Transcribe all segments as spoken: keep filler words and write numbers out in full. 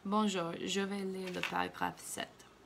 Bonjour, je vais lire le paragraphe sept.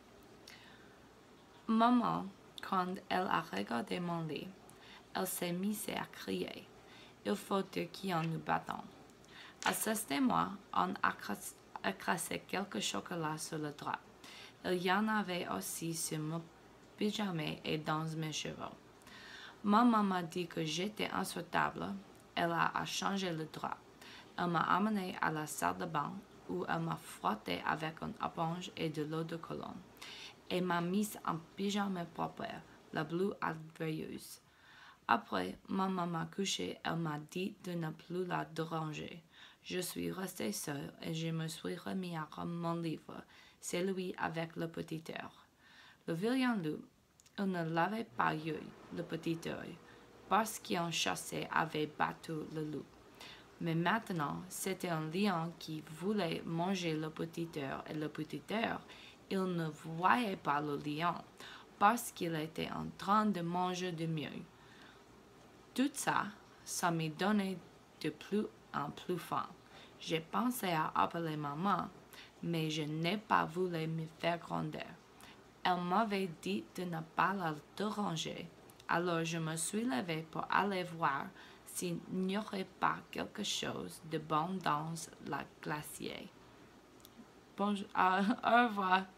Maman, quand elle a regardé mon lit, elle s'est mise à crier. Il faut dire qui en nous battons. Assistez-moi, on a crassé quelques chocolats sur le drap. Il y en avait aussi sur mon pyjama et dans mes cheveux. Maman m'a dit que j'étais insoutenable. Elle a changé le drap. Elle m'a amené à la salle de bain où elle m'a frotté avec une éponge et de l'eau de Cologne et m'a mise en pyjama propre, la bleue adveilleuse. Après, maman m'a couché, elle m'a dit de ne plus la déranger. Je suis restée seule et je me suis remis à mon livre, celui avec le petit œil. Le vilain loup, il ne l'avait pas eu, le petit œil, parce qu'un chassé avait battu le loup. Mais maintenant, c'était un lion qui voulait manger le petit œil et le petit œil, il ne voyait pas le lion parce qu'il était en train de manger de mieux. Tout ça, ça m'a donné de plus en plus faim. J'ai pensé à appeler maman, mais je n'ai pas voulu me faire gronder. Elle m'avait dit de ne pas la déranger, alors je me suis levée pour aller voir s'il n'y aurait pas quelque chose de bon dans la glacier. Bonjour, euh, au revoir.